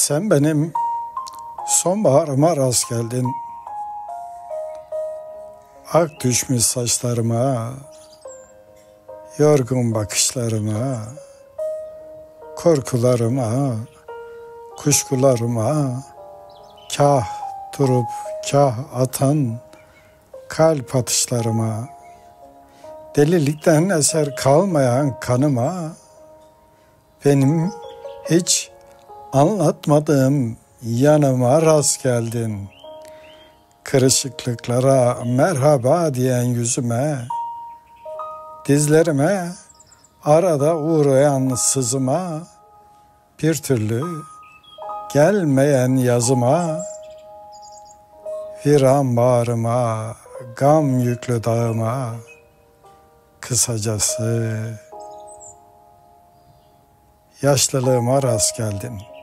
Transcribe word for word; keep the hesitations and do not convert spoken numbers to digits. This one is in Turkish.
Sen benim sonbaharıma rast geldin. Ak düşmüş saçlarıma, yorgun bakışlarıma, korkularıma, kuşkularıma, kah durup kah atan kalp atışlarıma, delilikten eser kalmayan kanıma, benim hiç anlatmadığım yanıma rast geldin. Kırışıklıklara merhaba diyen yüzüme, dizlerime arada uğrayan sızıma, bir türlü gelmeyen yazıma, viran bağrıma, gam yüklü dağıma, kısacası yaşlılığıma rast geldin.